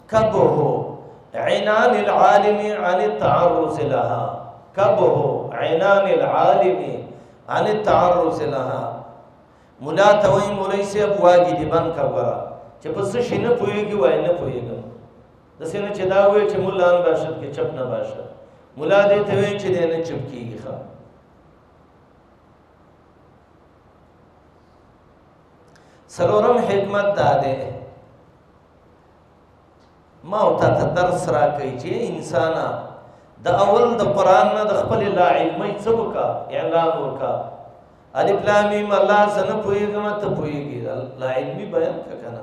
كبه عنان العالم عن التعرض لها. كبه عنان العالم عن التعرض لها. ملا ته وایي مولوي صاحب واګې دې بند کړه ګوره چې په څه شي نه پوهېږي وایي نه پوهېږم داسې نه چې دا وایي چې ملا هم باشد کې چپ نه باشد. ملا دې ته وایي چې دی نه چپ کېږي. ښه څلورم حکمت دا دی ما او تا ته درس راکوي چې انسانه د اول د قرآن نه د خپلې لاعلمۍ څه وکړه اعلان وکړه. الف لام میم الله زه نه پوهېږم ته پوهېږي لاعلمي بیان کړه که نه.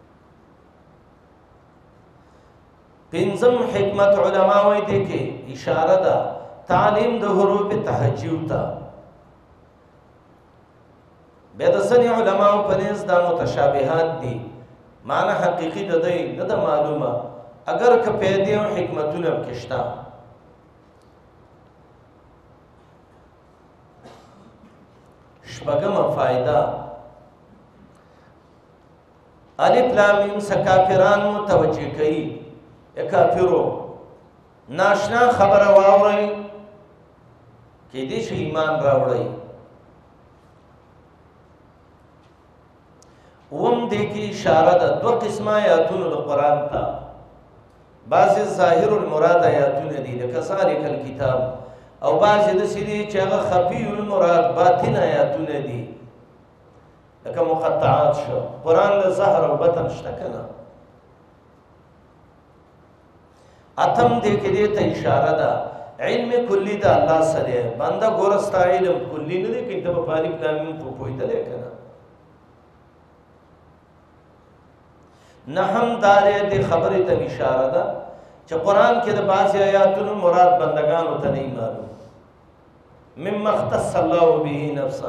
پنځم حکمت علما وایي دې کې اشاره ده تعلیم د حروف تهجو ته. بیا د ځینې علماو په نزد دا متشابهات دي معنی حقیقي د دی نه ده معلومه اگر که پیدې او حکمتونه پکې شته. شپږمه فایده الف لام میم څه کافران متوجه کوي. کافرو ناشنا خبره واورئ کیدای شي ایمان راوړئ. اوم دې کې اشاره ده دوه قسمه آیاتونو د قرآن ته. بعضې ظاهر المراد آیاتونه دي لکه ذالک الکتاب او بعضې داسې دي چې هغه خفي المراد باطن آیاتونه دي لکه مقطعات شو. قرآن د ظهر او بطن شته که نه. اتم دې کې دې ته اشاره ده علم کلی د الله سره بنده ګوره ستا علم کلی نه دی که ته په الف لام میم پوهېدلی که نه. نهم دارې دې خبرې ته اشاره ده چې قرآن کې د بعضې آیاتونو مراد بندگانو ته نه معلوم. مما اختص الله به نفسه.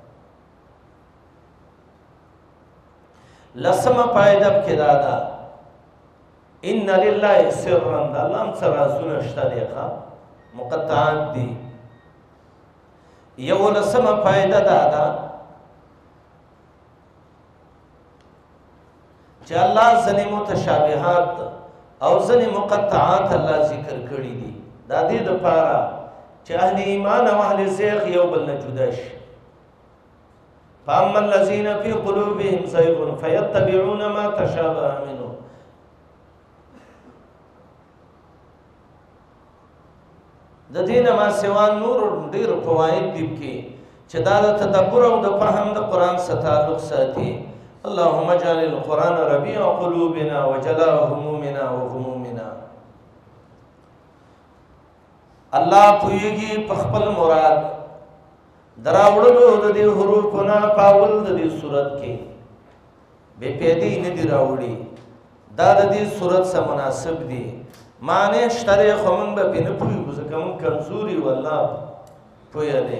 لسمه فایده پکې دا ده ان لله سرا د الله هم څه رازونه شته دی ښه مقطعات دي. یولسمه فایده دا ده چې الله ځینې متشابهات او ځینې مقطعات الله ذکر کړي دي دا دې دپاره چې اهل ایمان او اهل زیغ یو بل نه جدا شي. فاما الذین فی قلوبهم زیغ فیتبعون ما تشابه منه. د دې نه ما سوا نور ډېر فواید دي کې چې دا د تدبر او د فهم د قرآن سره تعلق ساتي. اللهم اجعل القرآن ربيع قلوبنا وجلاء همومنا وغمومنا. الله پوهیږي په خپل مراد دراوړلو د دې حروفو نه په اول د دې صورت کې بې پیدې نه دي راوړي. دا د دې صورت سره مناسب دي معنی شته دی خو موږ به پرې نه پوهېږو ځکه موږ کمزوري و الله پوهه دی.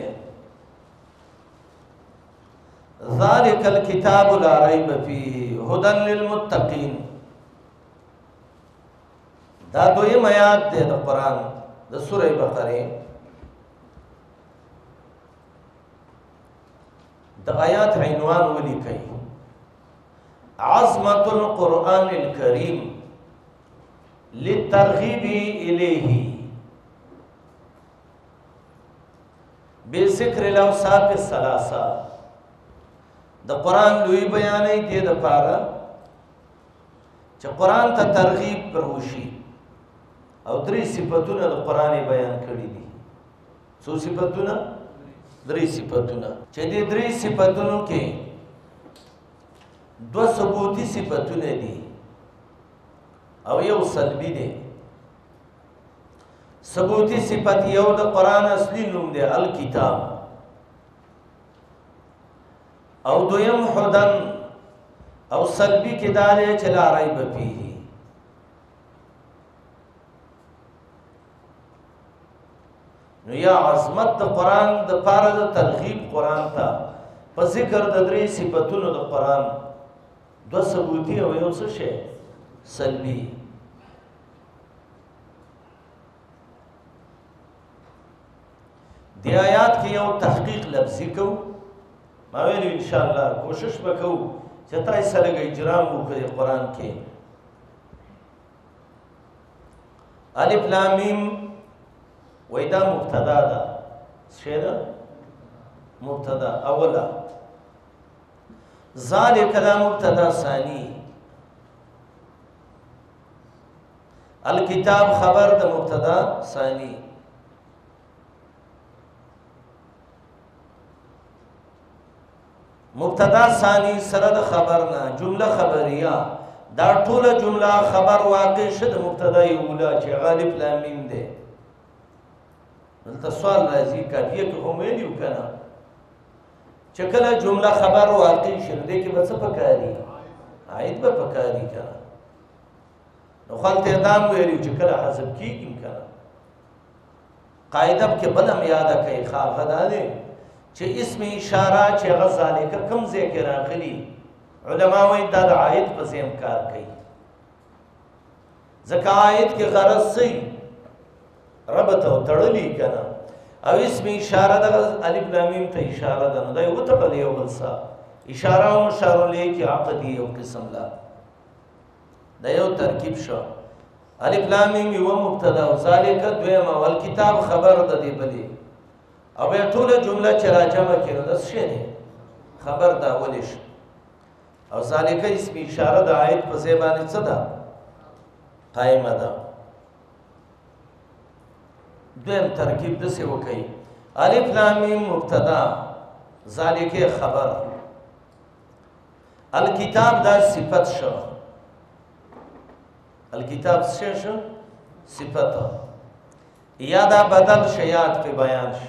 ذالک الکتاب لا ریب فیه هدی للمتقین. دا دویم آیات دی د قرآن د سوره بقره. د آیات عنوان ولیکئ عظمت القرآن الکریم للترغیب الیه بذکر الاوصاف الثلاثه. د قرآن لوی بیانې دې دپاره چې قرآن ته ترغیب پر وشي او درې صفتونه د قرآن بیان کړي دي. څو صفتونه؟ درې صفتونه چې دې درې صفتونو کې دوه ثبوتي صفتونه دي او یو سلبي دی. ثبوتي صفت یو د قرآن اصلي نوم دی الکتاب او دویم هدن او سلبی کې دا دی چې لا ریب فیه. نو یا عظمت د قرآن د پاره د ترغیب قرآن ته په ذکر د درې صفتونو د قرآن دوه ثبوتي او یو څه شی سلبي. دی آیات کې یو تحقیق لفظي کو ما ویلو انشاءالله کوشش وکړو چې تاسو سره اجرام وکړئ قرآن کې. الف لام میم وای دا مبتدا ده څه ده مبتدا اوله ذالک دا مبتدا ثانی الکتاب خبر د مبتدا ثانی مبتدا ثانی سره د خبر نه جمله خبریه دا ټوله جمله خبر واقع شد مبتدا اوله چې غالب لام میم ده دلته سوال راځي کافیه کې هم ویلو کنه چې کله جمله خبر واقع شد دې کې بس پکاري عید به پکاري کنه نو خلته دام ویلو چې کله حذف کیږي کنه قاعده کې بلم یاد کوي خاغدا ده چې اسم اشاره چې غزاله کوم ذکر راغلي علما وایي دا د عائد په ځم کار کوي ځکه عائد کې غرض سي ربط او تړلې کنه او اسم اشاره د الف لام میم ته اشاره ده نو دا یو ته په یو بل سره اشاره او اشاره لیکي عقدي او قسم لا دا یو ترکیب شو الف لام میم یو مبتدا او ذالک دویمه والکتاب خبر د دې بلی او به ټول جمله چې راجمه کړو د څه نه خبر دا ولش او ذالک اسم اشاره د آیت په ځای باندې څه ده قائمه ده دویم ترکیب د څه وکي الف لام میم مبتدا ذالک خبر الکتاب دا صفت شو الکتاب څه شو صفت یا دا بدل شیات په بیان شو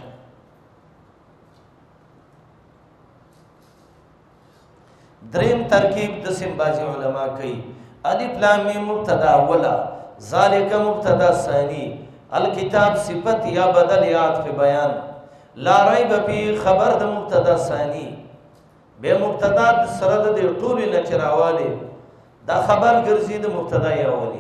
دریم ترکیب د سیم بازی علما کوي الف لام میم مبتدا اوله ذالک مبتدا ثانی الکتاب صفت یا بدل یا عطف بیان لا ریب فی خبر د مبتدا ثانی به مبتدا سره د ټول نه چرواله دا خبر ګرځي د مبتدا اولی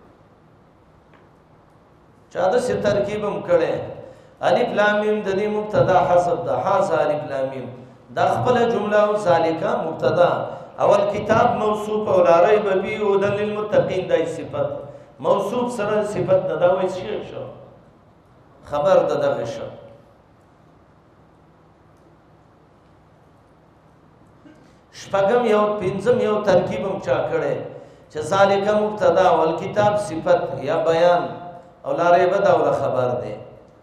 چا د ست ترکیب هم کړي الف لام میم د دې مبتدا حذف د حذف الف لام میم دا خپل جمله او ذالک مبتدا اول کتاب موصوف او لا ریب فی هدى للمتقین دای صفت موصوف سره صفت نه دا وایي شو خبر دغه شو شپږم یو پنځم یو ترکیب هم چا کړي چې ذالک مبتدا او کتاب صفت یا بیان او لا ریب دا ول خبر ده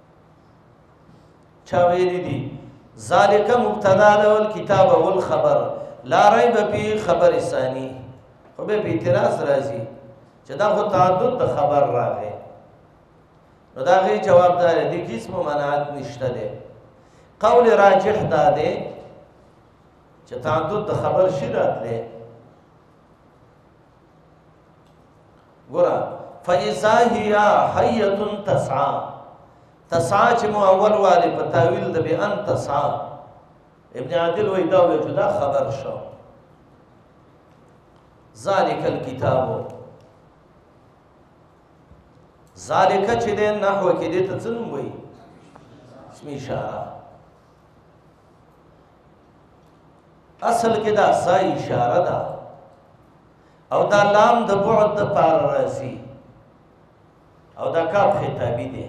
چا ویلي دي ذالک مبتدا ول کتاب اول خبر لا ریب فی خبر ثانی خو به اعتراض راځي چې دا خو تعدد د خبر راغی نو دا غي جواب دار دي کیسه ممانعت نشته ده قول راجح ده چې تعدد د خبر شي راتله ګور فاذا هي حيه تسعى تسعى چې مو اول والی په تاویل د بان تسعى ابن عادل وې دا ول جدا خبر شو ذالک الكتاب ذالک چې د نحو کې د تڅنم وې اسم اشاره اصل کې دا ځای اشاره ده او دا لام د بعد د پار راځي او دا کاف خطابي دی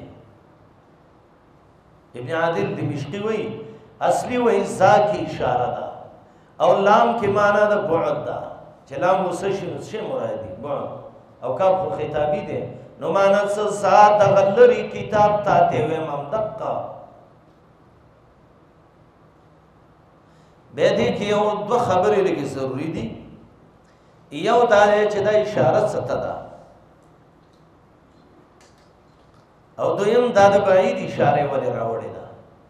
ابن عادل دمشقي وایي اصلي وایي ذا کی اشاره ده او لام کې معنا د بعد ده چې لام وسشي مرادي بعد او کاف خطابي دی نو معنا څه ذات غلري کتاب ته وي ممدقه به دې کې یو دوه خبرې لګي ضروری دي یو دا چې دا اشاره ست ده او دویم دا د بعید اشاره ولې راوړې ده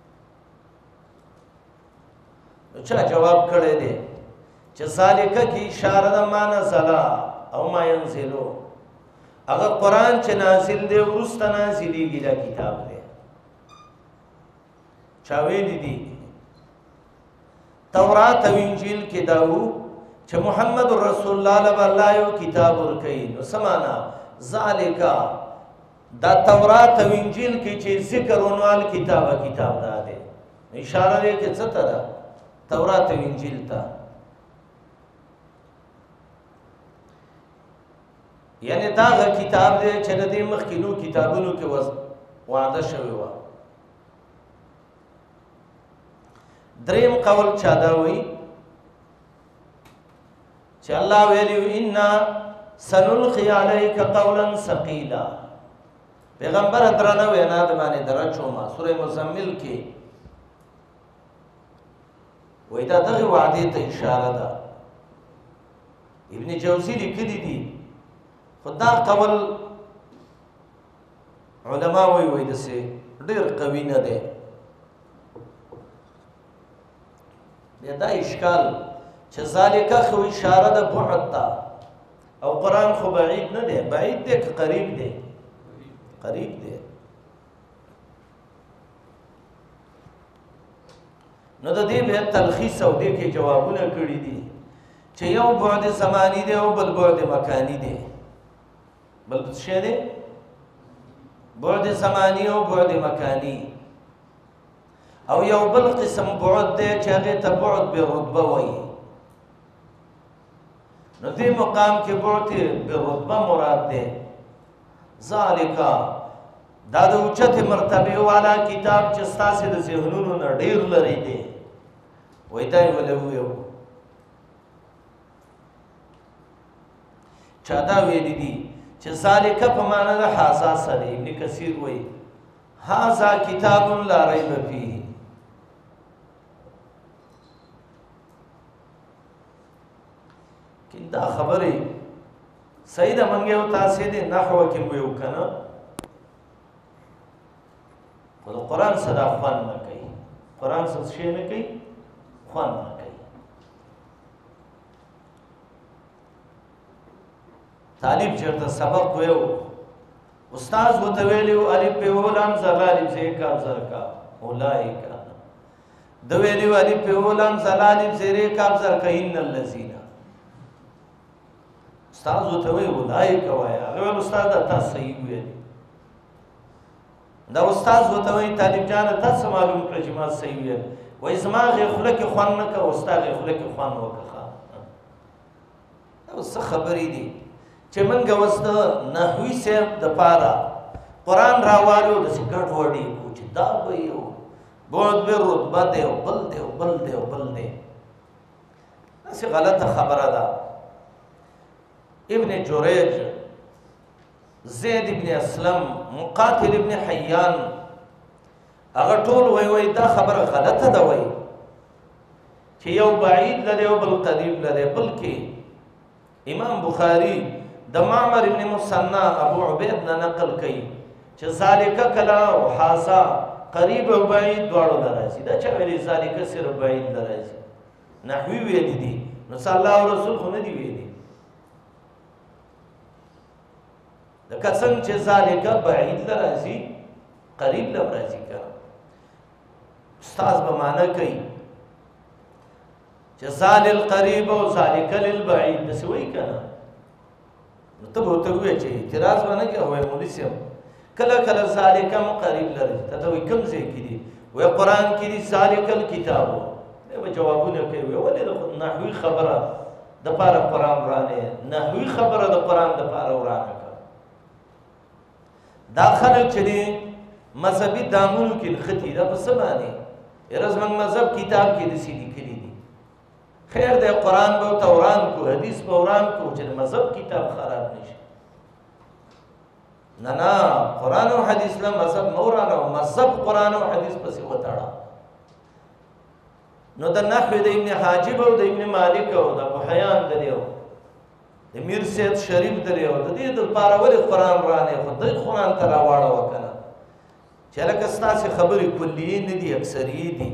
نو چا جواب کړی دی چې ذالک کی اشاره ده معنا زلا او ما ينزلو هغه قران چې نازل دی ورسته نازلېږي دا کتاب دی چا ویلي دي تورات او انجیل کې داو چې محمد رسول الله له الله یو کتاب ورکړي نو سمانا ذالک دا تورات او انجیل کې چې ذکر ونوال کتاب دا ده اشاره لري کې څه تر تورات او انجیل ته یعنی دا هغه کتاب دی چې د دې مخکینو کتابونو کې وعده شوې وه. دریم قول چا دا وایي چې الله ویلي انا سنلقي عليك قولا ثقيلا. پیغمبر درنه وینا د باندې درچوما سوره مزمل کې وای دا دغه وعده ته اشاره ده. ابن جوزی لیکلی دي خدا قول علما وای دسه ډیر قوی نه ده. دا اشکال چې ذالک خو اشاره ده بعد ته او قرآن خو بعید نه ده، بعید ده که قریب ده؟ قریب ده. نو د دې به تلخیص او دې کې جوابونه کړی دي چې یو بعد زمانی دی او بل بعد مکانی دی. بل څه دی؟ بعد زمانی او بعد مکانی. او یو بل قسم بعد دی چې هغه ته بعد به رتبه وایي. نو دې مقام کې بعد به رتبه مراد دی. ذالک دا د اوچته مرتبه والا کتاب چې ستاسو د ذهنونو نه ډیر لري دی. وای دا ولوي چا دا ویلی دي چې ذالک په معنا د هاذا سره. ابن کثیر وای هاذا کتاب لا ریب فیه. دا خبره صحیح ده. منګه او تاسو دې نحو کې مو یو کنه خو قرآن صدا خوان نه کوي. قرآن څه شي نه کوي؟ خوان نه کوي. طالب چېرته سبق ویو استاد ورته ویلي و الف په ولام زلالم سے کاف زرکا اولئک د ویلي و الف په ولام زلالم سے کاف زرکا ان الذین استاد ورته وی اولئک وایا. هغه استاد تاسو صحیح ویلي. دا استاد ورته وی طالب جان تاسو معلوم کړئ چې ما صحیح ویل. وای زما غفله کې خوان نه کا استاد غفله کې خوان وکړه. دا څه خبرې دي چې منګه وسته نحوی صاحب د پاره قرآن راوالو د سګټ وړي کو چې دا به یو بعد به رتبه دی او بل دی او بل دی او بل دی. داسې غلطه خبره ده. ابن جریج، زید ابن اسلم، مقاتل ابن حیان هغه ټول وای دا خبره غلطه ده. وای چې یو بعید لري او بل قریب لري. بلکې امام بخاری د معمر ابن مثنى ابو عبید نه نقل کوي چې ذالک کلا او هاذا قریب او بعید دواړو لراځي. دا چې ویلي ذالک صرف بعید لراځي. نحوی ویلي دي نو صلی الله او رسول خو نه دی ویلي. لکه څنګه چې ذالک بعید لراځي قریب لراځي. که استاد به معنا کوي چې ذال القریب او ذالک للبعید داسې وایي که نه. نو ته به ورته ووایې چې اعتراض به نه کوې. وایي مولوي صاحب کله کله ذالک هم قریب لري. ته ته وایي کوم ځای کې دي؟ وایي قرآن کې دي ذالک الکتابو. دی به جوابونه کوي. ولې د نحوي خبره دپاره قرآن ورانې نحوي خبره د قرآن دپاره ورانه کړه. دا خلک چې دي مذهبي دامونو کې نښتي. دا په څه باندې؟ یاره زموږ مذهب کتاب کې داسې لیکلي دي. خیر دی قرآن به ورته وران کړو، حدیث به وران کړو چې د مذهب کتاب خراب نشي. نه نه، قرآن او حدیث له مذهب مه ورانوه. مذهب قرآن او حدیث پسې وتړه. نو د نحو د ابن حاجب او د ابن مالک او د ابو حیان د دی او د میر سید شریف د دی او د دې دپاره ولې قرآن ورانې؟ خو دوی قرآن ته راواړوه که نه چې هلکه ستاسې خبرې کلیې نه دي، اکثریې دي.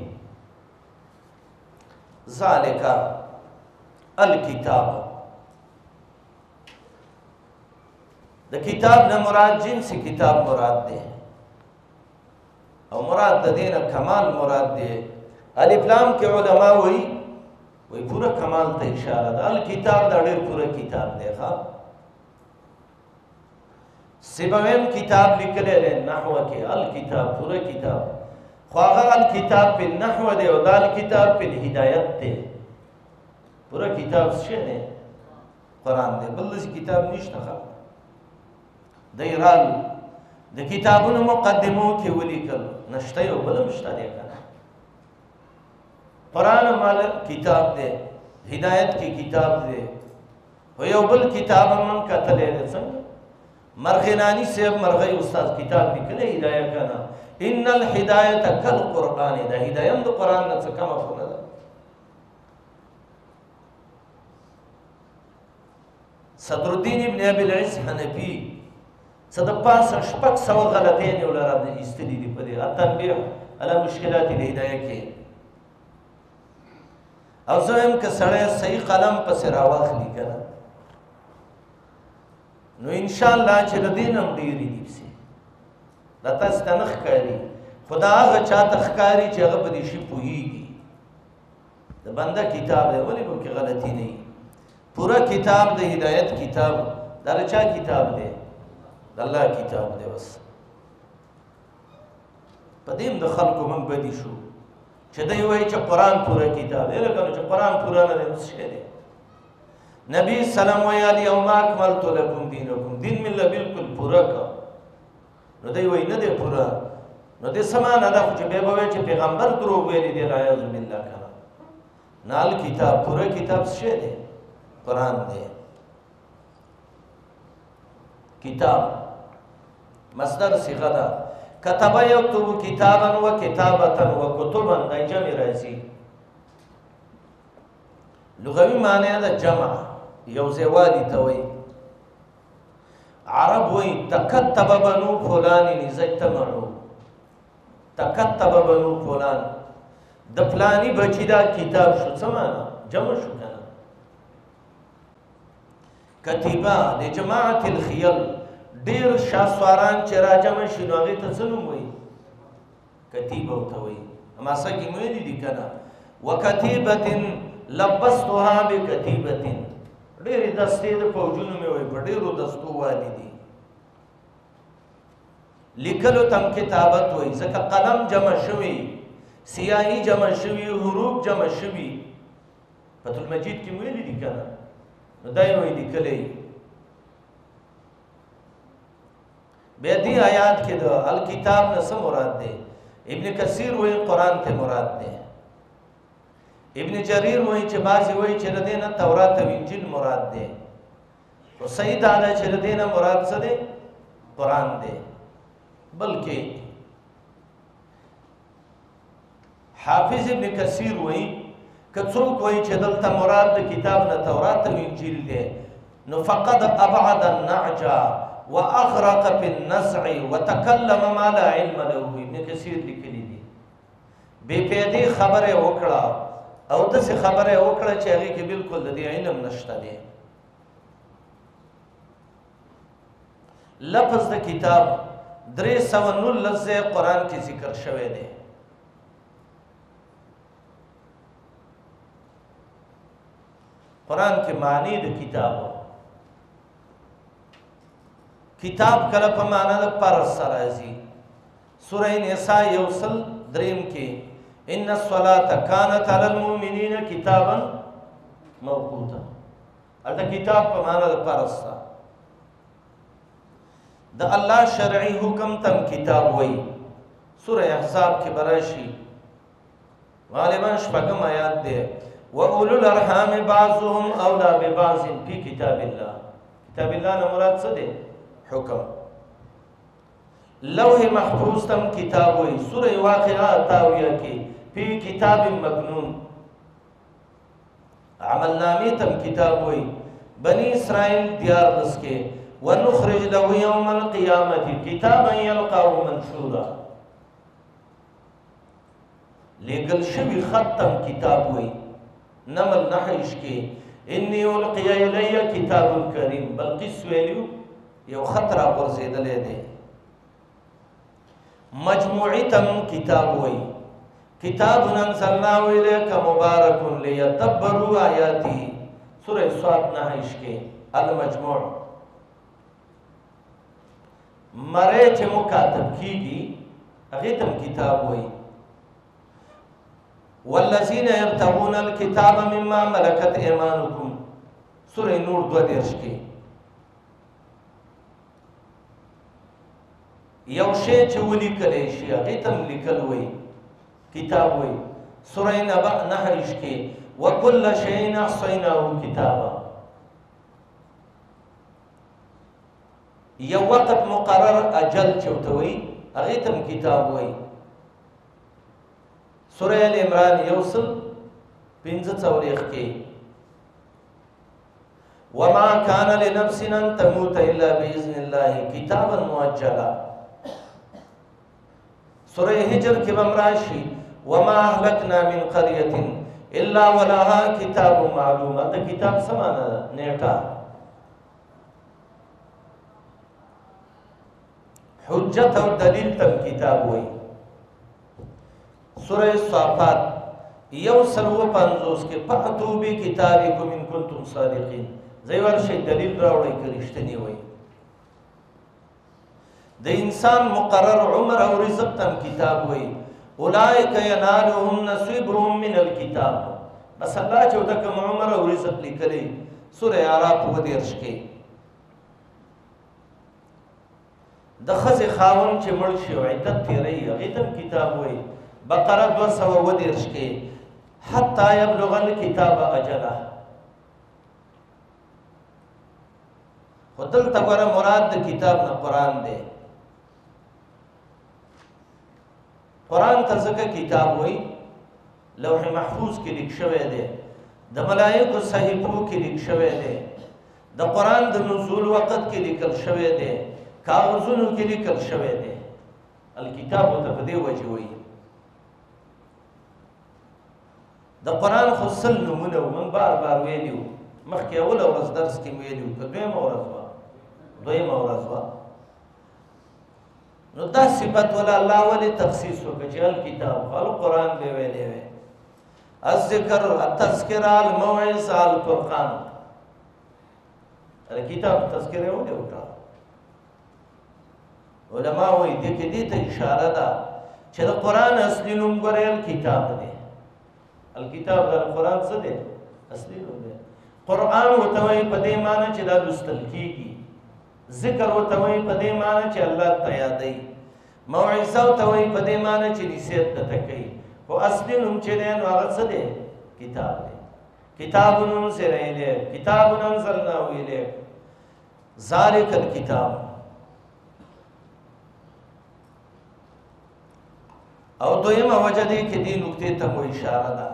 ذالک الکتاب. د کتاب نه مراد جنس کتاب مراد دی او مراد د دې نه کمال مراد دی. الف لام کې علما وایي پوره کمال ته اشاره ده. الکتاب دا ډېر پوره کتاب دی. ښه سیبویم کتاب لیکلی دی نحو کې الکتاب پوره کتاب. خو هغه الکتاب په نحو دی او دا الکتاب په هدایت دی. پوره کتاب څه دی؟ قرآن دی. بل داسې کتاب نشته. دی رال د کتابونو مقدمو کې ولیکل نشته یو بل مشته دی کنه قرآن مال کتاب دی هدایت کی کتاب دی و یو بل کتاب من کتلې ده څنګه مرغنانی صاحب مرغی استاد کتاب لیکلی هدایت کنه ان الهدایت کالقرآن ده هدایت د قرآن نه څه کم افونه ده صدر الدین ابن ابي العز حنفي صد پاسه شپږ سوه غلطیانې ولره ایستلي دي په دې التنبیه علی مشکلات الهدایه کې او زه وایم که سړی صحیح قلم پسې راواخلي که نه نو انشاءالله چې د دې نه هم ډېرې دي پسې دا تاسو ته نه ښکاري خو دا هغه چاته ښکاري چې هغه په دې شي پوهېږي د بنده کتاب دی ولې به کې غلطي نه وي پورا کتاب د هدایت کتاب دا د چا کتاب دی د الله کتاب دی بس په دې هم د خلکو موږ بدي شو چې دی وایي چې قرآن پوره کتاب دی لکه نو چې قرآن پوره نه دی نو څه شی دی نبی سلام وایي الیوم اکملت لکم دینکم دین مې له بلکل پوره کا نو دی وایي نه دی پوره نو دې څه معنی ده خو چې بیا به وایي چې پیغمبر دروغ ویلي دی العیاذ بالله کنه نال کتاب پوره کتاب څه شی دی قرآن دی کتاب مصدر صيغه ده كتب يكتب كتابا وكتابة وكتبا دا جمع راځي لغوي معنی ده جمع یو ځایوالي ته وایي عرب وایي تکتب بنو فلان اذا اجتمعوا تکتب بنو فلان د فلانی بچی دا کتاب شو څه معنی جمع شو کنه کتیبه د جماعت الخیل ډیر شاسواران چې راجمع شي نو هغې ته څه نوم وایي کتیبه ورته وایي هماسه کې مې ویلي دي که نه وکتیبة لبستها بکتیبة ډېرې دستې د فوجونو مې وایي په ډېرو دستو والي دي لیکلو ته هم کتابت وایي ځکه قلم جمع شوي سیاهي جمع شوي حروف جمع شوي فتح المجید کې مې ویلي دي که نه نو دا یې وایي لیکلی بیا دی آیات کې د الکتاب نه څه مراد دی ابن کثیر وایي قرآن ته مراد دی ابن جریر وایي چې بعضې وایي چې د دې نه تورات او انجیل مراد دی خو صحیح دا ده چې د دې نه مراد څه دی قرآن دی بلکې حافظ ابن کثیر وایي که څوک وایي چې دلته مراد د کتاب نه تورات او انجیل دی نو فقد ابعد النعجه واغرق في النزع وتكلم ما لا علم له ابن کثیر لیکلی دي بے پیدې خبره وکړه او داسې خبره وکړه چې هغې کې بالکل د دې علم نشته دی لفظ د کتاب 319 ځای قرآن کې ذکر شوی دی قرآن کې معنی د کتابو کتاب کله په معنا د پرس سره راځي سوره نساء یوصل دریم کې ان الصلاه كانت على المؤمنين كتابا موقوتا دا کتاب په معنا د پرس سره د الله شرعي حکم تم کتاب وای سوره احزاب کې براشي غالبا شپږم آیات ده واولو الارحام بعضهم اولى ببعض في كتاب الله کتاب الله نه مراد څه ده حکم لوح محفوظ تم کتاب وای سوره واقعه تاویہ کې فی کتاب مکنون عمل نامی تم کتاب وای بنی اسرائیل دیار رس کې ونخرج له یوم القیامت کتابا یلقاه منشورا لګل شوی ختم کتاب وای نمل نحش کې انی القی الی کتاب کریم بلقیس ویلو یو خطر ورزیدلې دی مجموعی تم کتاب وای کتاب انزلناه الیک مبارک لیدبروا آیاته سورہ صاد نحش کې المجموع مره چې مکاتب کیږي هغه تم کتاب وای والذین یبتغون الکتاب مما ملکت ایمانکم سورہ نور 2 کې یو شی چې ولیکلی شي هغې ته هم لیکل وایي کتاب وایي سوره نبأ 9 کې وکل شیء احصیناه کتابا یو وخت مقرر اجل چوته وایي هغې ته هم کتاب وایي سوره ال عمران 145 کې وما كان لنفس ان تموت الا باذن الله كتابا مؤجلا سوره هجر کې بمراشي وما اهلكنا من قريه الا ولها كتاب معلوم دا کتاب سمانه نیټه حجت او دلیل تم کتاب وای سوره صافات 150 کې فاتو بی کتابکم ان کنتم صادقین زیور شي دلیل راوړی کرشتنی وای د انسان مقرر عمر او رزق تم کتاب وای اولئک ینالهم نصیبهم من الكتاب بس الله چې د کوم عمر او رزق لیکلی سوره اعراف و دیرش کې د خزې خاون چې مړ شي او عدت تیری هغې ته کتاب وای بقره 210 کې حتی یبلغ الکتاب اجله خو دلته ګوره مراد د کتاب نه قرآن دی قرآن ته ځکه کتاب وای لوح محفوظ کې لیک شوی دی د ملائکو صحیفو کې لیک شوی دی د قرآن د نزول وخت کې لیکل شوی دی کاغذونو کې لیکل شوی دی الکتاب ته په دې وجه وایي د قرآن خو سل نومونه موږ بار بار ویلي وو مخکې اوله ورځ درس کې مو ویلي وو که دویمه ورځ وه نو دا صفت ولا الله ولې تخصیص وکړه چې الکتاب القرآن به ویلی وی الذکر التذکره الموعظه الفرقان الکتاب تذکره ولې وکړه علما وایي دې کې دې ته اشاره ده چې د قرآن اصلي نوم ګورې الکتاب دی الکتاب د قرآن څه دی اصلي نوم دی قرآن ورته وایي په دې معنی چې دا لوستل کېږي ذکر ورته وایي په دې معنی چې الله ته یادوي موعظه ورته وایي په دې معنی چې نصیحت درته کوي خو اصلي نوم چې دی نو هغه څه دی کتاب دی کتاب انزل الیک کتاب انزلناه الیک ذلک الکتاب او دویمه وجه دی کې دې نقطې ته مو اشاره ده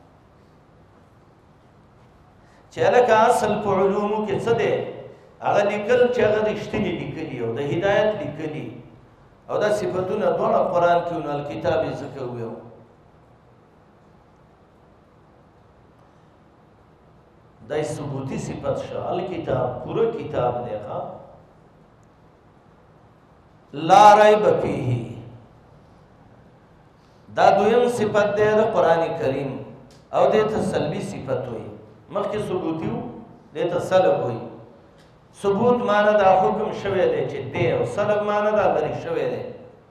چې لکه اصل په علومو کې څه دی هغه لیکل چې هغه رښتیني لیکلي او د هدایت لیکلي او دا صفتونه دواړه قرآن کې نو الکتاب یې ځکه ویو دا ثبوتي صفت شو الکتاب پوره کتاب دی ښه لا ریب فیه دا دویم صفت دی د قرآن کریم او دې ته سلبي صفت وایي مخکې ثبوتي و دې ته سلب وایي ثبوت معنی دا حکم شوی دی چې دی او سلب معنی دا لرې شوی دی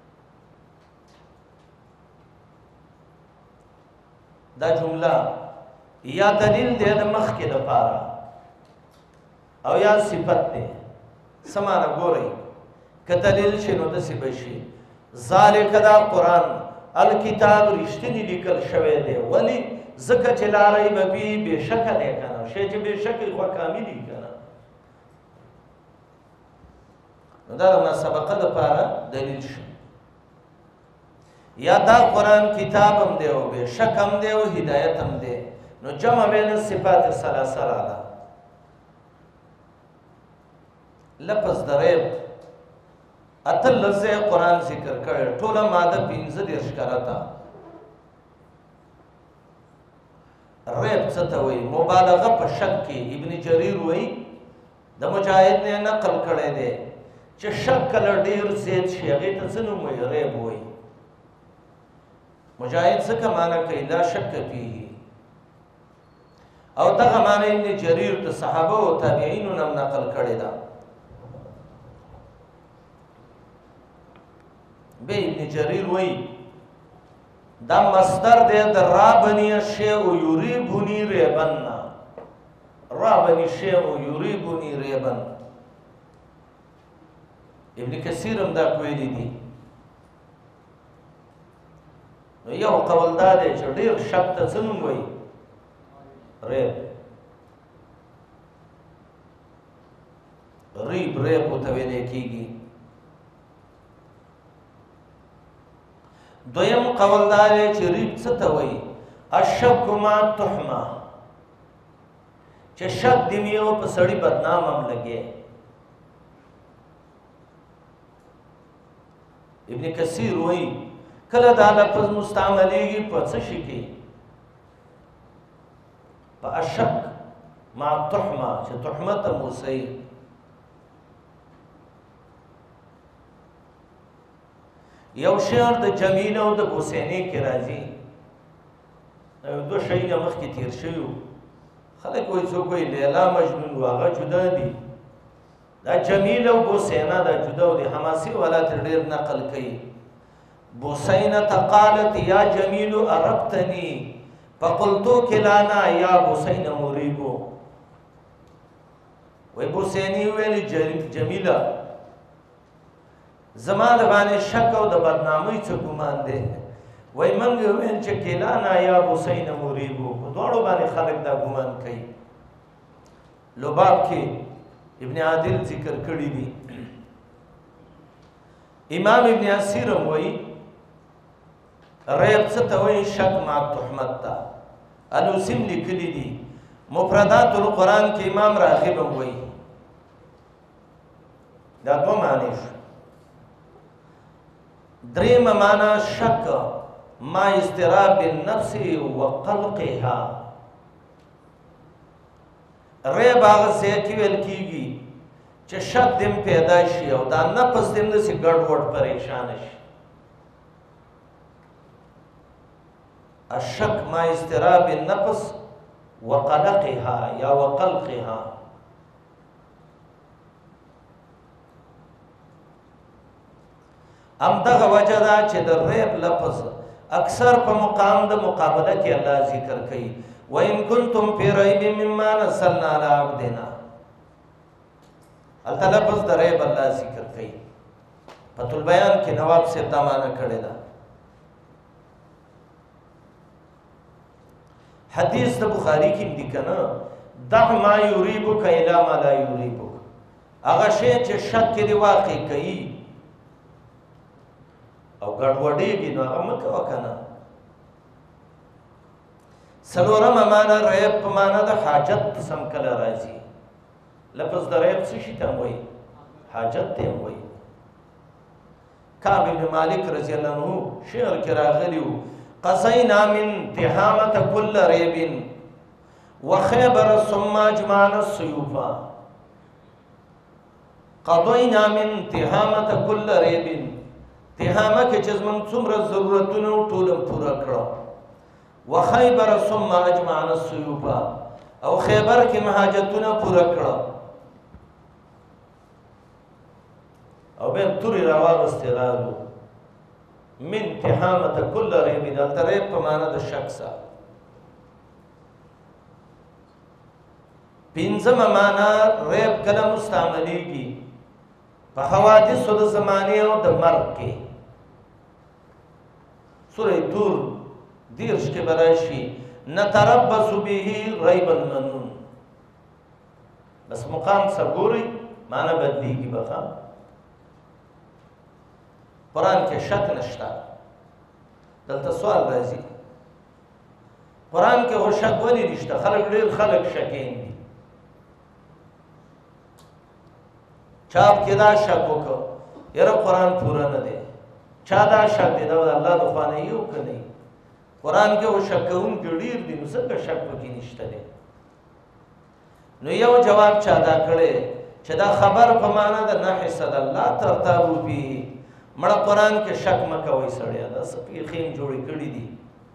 دا جمله یا دلیل دی د مخکې دپاره او یا صفت دی څه معنی ګورئ که دلیل شي نو داسې به شي ذالک دا قرآن الکتاب رښتینی لیکل شوی دی ولې ځکه چې لا ریب فیه بېشکه دی که نه شی چې بېشکه وي خو کامل وي که نه نو دا د مسابقه دپاره دلیل شو یا دا قرآن کتاب هم دی او بېشک هم دی او هدایت هم دی نو جمع بین صفات ثلاثه راغله لفظ د ریب اتلس ځای قرآن ذکر کړی ټوله ماده 15 کرته ریب څه ته وایي مبالغه په شک کې ابن جریر وایي د مجاهد نه نقل کړی دی چې شک کله ډېر زیات شي هغې ته څه نوم وایي ریب وایي مجاهد څه معنی کوي لا شک فیه او دغه معنی ابن جریر د صحابه او تابعینو نه نقل کړی ده به ابن جریر وایي دا مصدر دی د رابنی الشیء یریبنی ریبن رابنی الشیء یریبنی ریبن ابن کثیر هم دا کویلی دي. نو یو قول دا دی چې ډېر شک ته څه نوم وایي؟ ریب. ریب ورته ویلی کېږي. دویم قول دا دی چې ریب څه ته وایي؟ الشک ما تحمه، چې شک دې مې یو په سړي بدنام هم لګې. ابن کثیر وایي کله دا لفظ مستعملیږي په څه شي کې؟ په اشک مع تحمه، چې تحمت هم وسئ. یو شعر د جمیل او د بوسینې کې راځي، دو شیونه مخکې تیر شوي وو. خلک وایي څوک وایي لیلا مجنون و هغه جدا دي، دا جمیل او بوسینه دا جدا و دي. حماسي والا تر ډېر نقل کوي. بوسینه قالت یا جمیل اربتنی فقلتو کلانا یا بوسین مریبو. وی بوسینی ویلی جمیله زما د باندې شک او د بدنامۍ څه ګمان دی. وی منګ ویل چې کلانا یا بوسین مریبو، په دواړو باندې خلک دا ګمان کوي. لباب کې ابن عادل ذکر کړي دي. امام ابن اسیر هم وایي ریب څه ته وایي؟ شک مع تهمت ته. الوسیم لیکلي دي. مفردات القرآن کې امام راغب هم وایي. دا دوه معنی شو. درېیمه معنا شک ما اضطراب النفس وقلقها. ریب هغه ځای کې ویل کېږي چې شک دې پیدا شي او دا نفس دې داسې ګډوډ پریشانه شي. الشک ما اضطراب النفس وقلقها یا وقلقها. همدغه وجه ده چې د ریب لفظ اکثر په مقام د مقابله کې الله ذکر کوي. وَإِن كُنتُمْ فِي رَيْبٍ مِّمَّا نَزَّلْنَا عَلَىٰ عَبْدِنَا. هلته لفظ د ریب الله ذکر کوي. فتح البیان کې نواب صاحب دا معنی کړې ده. حدیث د بخاری کې دی کنه، دع ما یریبک الی ما لا یریبک. هغه شی چې شک کې واقع کوي او ګډوډېږي نو هغه مه کوه کنه. څلورمه معنا ریب په معنا د حاجت سم کله راځي. لفظ د ریب څه شي ته هم وایي؟ حاجت ته هم وایي. کعب بن مالک رضی الله عنه شعر کې راغلی وو قضینا من تهامة كل ریب وخیبر ثم اجمعنا السیوفا. قضینا من تهامة كل ریب، تهامه کې چې زموږ څومره ضرورتونه ټول پوره کړه. وخیبر ثم اجمعنا السیوفا، او خیبر کې مهاجتونه پوره کړه او بیا تورې راواغستې راغلو. من تهامة كل ریب، دلته ریب په معنا د شک سره. پنځمه معنا ریب کله مستعملیږي؟ په حوادثو د زمانې او د مرګ کې. سوره طور 10 کې به راشي نتربص به ریب المنون. بس مقام سره ګورئ معنا بدلیږي به. قرآن کې شک نشته. دلته سوال راځي قرآن کې خو شک ولې نشته؟ خلک ډېر خلک شکین دي. چاپ کې دا شک وکړه یاره قرآن پوره نه دی. چا دا شک دی؟ دا د الله د خوا نه یو که نه وي. قرآن کې خو شک کوونکي ډېر دي، نو څنګه شک پکې نشته دی؟ نو یو جواب چا دا کړی چې دا خبر په معنا د نحس د الله ترتابو فیه. مړه قرآن کې شک مه کوئ سړیا، دا څه پیخیم جوړې کړي دي.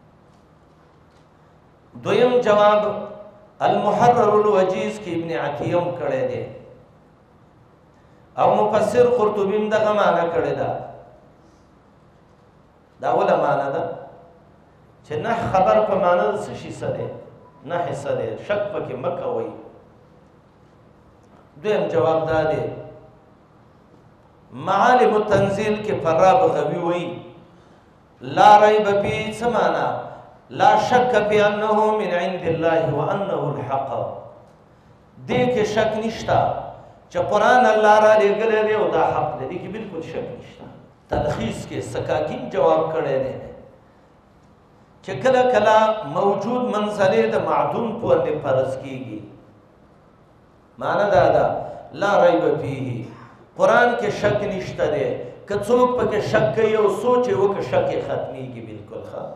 دویم جواب المحرر الوجیز کې ابن عطیه هم کړی دی او مفسر قرطبی هم دغه معنا کړې ده. دا اوله معنا ده چې نه خبر په معنا د څه شي څه دی؟ نه حصه دی، شک پکې مه کوئ. دویم جواب دا دی معالم التنزیل کې فرا بغوی وی لا ریب فی سمانا لا شک فی انه من عند الله وانه الحق. دې کې شک نشتا چې قرآن الله را لېږلی دی او دا حق دی. دې کې بالکل شک نشتا. تلخیص کې سکاکین جواب کړی دی چې کله کله موجود منزلې د معدوم باندې فرض کیږي. معنا دا ده لا ریب فیه، قرآن کې شک نشته دی. که څوک پکې شک کوي او سوچ یې وکړي شک یې ختمیږي بالکل. ښه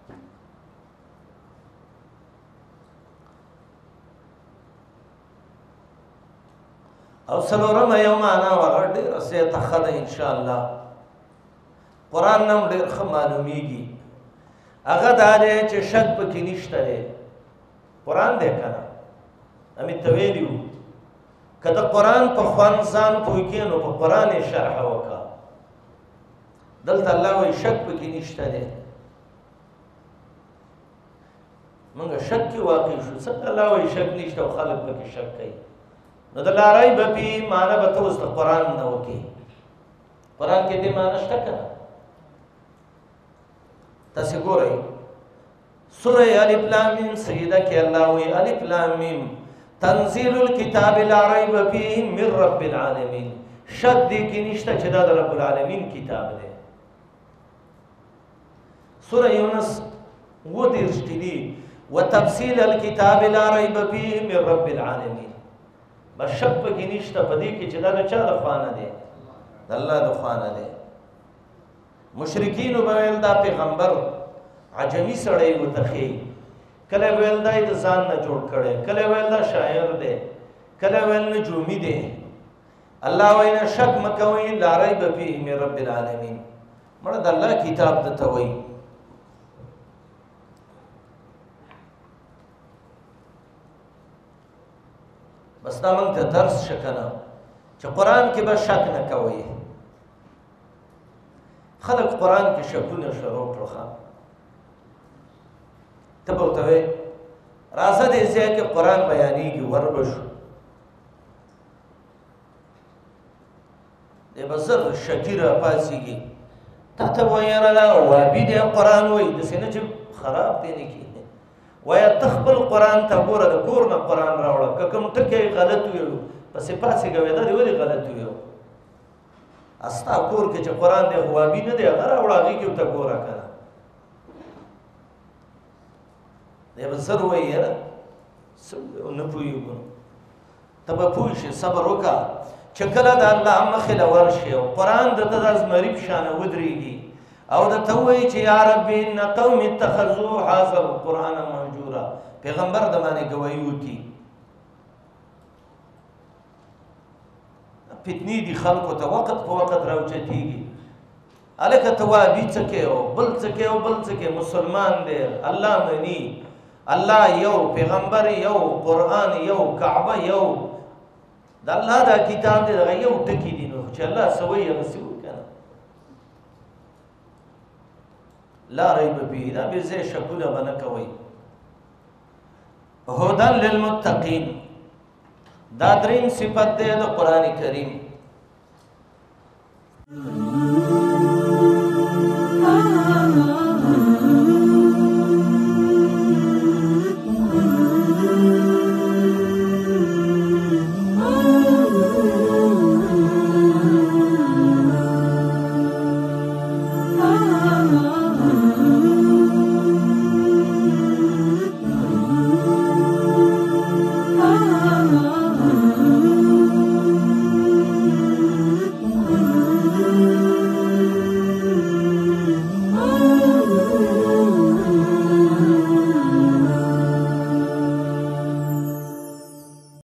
او څلورمه یو معنا هغه ډېره زیاته ښه ده انشاءالله، قرآن نه هم ډېر ښه معلومیږي. هغه دا دی چې شک پکې نشته دی. قرآن دی که نه؟ امې ته ویلي وو که د قرآن په خوند ځان پوه کړې نو په قرآن یې شرحه وکړه. دلته الله وایي شک پکې نشته دی. موږ شک کې واقع شو. څنګه الله وایي شک نشته او خلک پکې شک کوي؟ نو د لا ریب فیه معنا به ته اوس د قرآن نه وکړې. قرآن کې دې معنا شته که نه؟ تاسې ګورئ سوره الف لام میم سجده کې الله وایي الف لام میم تنزیل الکتاب لا ریب فیه من رب العالمین. شک دې کې نشته چې دا د رب العالمین کتاب دی. سوره یونس 30 کې دي وتفصیل الکتاب لا ریب فیه من رب العالمین. بس شک پکې نشته په دې کې چې دا د چا د خوا نه دی؟ د الله د خوا نه دی. مشرکینو به ویل دا پیغمبر عجمی سړی ورته ښیي، کله ویل دا یې د ځان نه جوړ کړی، کله ویل دا شاعر دی، کله ویل نجومی دی. الله وایي نه شک مه کوئ لا ریب فیه من رب العالمین. مړه د الله کتاب درته وایي. بس دا موږ ته درس شه که نه چې قرآن کې به شک نه کوئ. خلک قرآن کې شکونه شروع کړو. ښه ته به ورته وایې راځه دې ځای کې قرآن بیانېږي ور به شو. دی به زر شکي راپاڅېږي تا ته به وایي یاره دا وابي دی قرآن وایي داسې نه چې خراب دی نه کي. وایه ته خپل قرآن ته ګوره د کور نه قرآن راوړه. که کوم ټکی غلط ویو پسې پاڅېږه وایه دا دې ولې غلط ویو؟ ستا کور کې چې قرآن دی خو وابي نه دی هغه راوړه هغې کې ورته ګوره که نه. دی به زر وایي یاره نه پوهېږو. ته به پوه شې صبر وکړه چې کله د الله مخې له ورشې او قرآن درته د زمري په شانه ودرېږي او درته ووایي چې یا ربي ان قوم اتخذوا هذا القرآن مهجورا. پیغمبر د باندې ګواهي وکړي. فتنې دي خلکو ته وخت په وخت راوچتېږي. هلکه ته وابي څه کوې او بل څه کوې او بل څه کوې. مسلمان دی، الله مني، الله یو، پیغمبر یو، قرآن یو، کعبه یو. د الله دا کتاب دی دغه یو ټکي دي. نو چې الله څه وایي هغسې وکړه. لا ریب فیه دا بې ځایه شکونه به نه کوئ. هدی للمتقین دا دریم صفت دی د قرآن کریم.